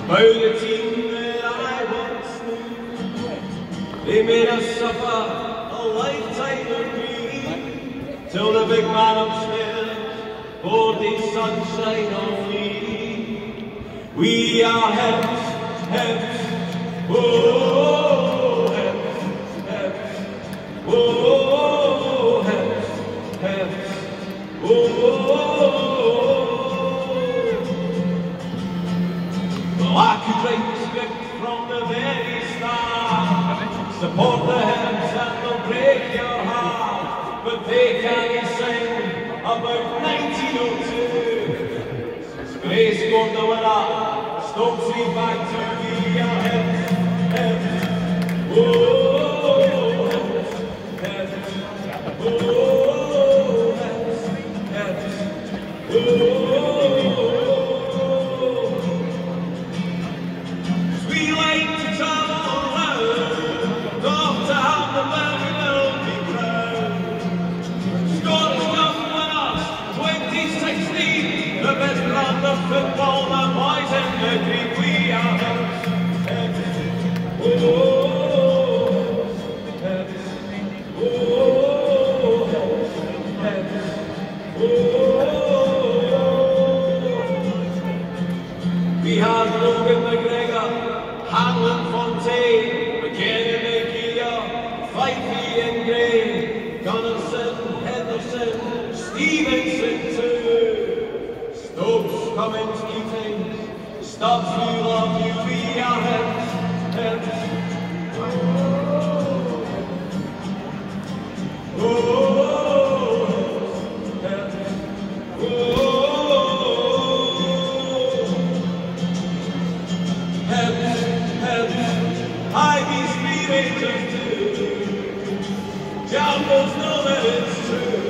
About the team that I once knew, they made us suffer a lifetime of grief, till the big man upstairs poured his sunshine on me. We are Hibs, Hibs, oh, Hibs, Hibs, oh, Hibs, Hibs, oh. I could write the script from the very start, support the Hibs and they'll break your heart, but they can't sing about 1902. Spray scored the winner, Stokes me back to the Hibs, Hibs, oh, Hibs, Hibs, oh, Hibs, Hibs, oh. Football, the boys in the green, we are Hibs, Hibs, oh, Hibs, oh, Hibs, oh. We have Logan McGregor, Hanlon-Stevenson, McKenna, Fifey and Gray, Gunnarson, Henderson, Stevenson too. Stokes, Cummins, Keating, Stubbs, we love you, we are Hibs, Hibs, oh, Hibs, Hibs, Hibs, I be Three Rangers too, Jambos know that it's true.